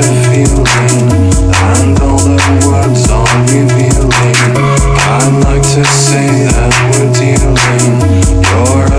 the feeling, and all the words are revealing. I'd like to say that we're dealing. You're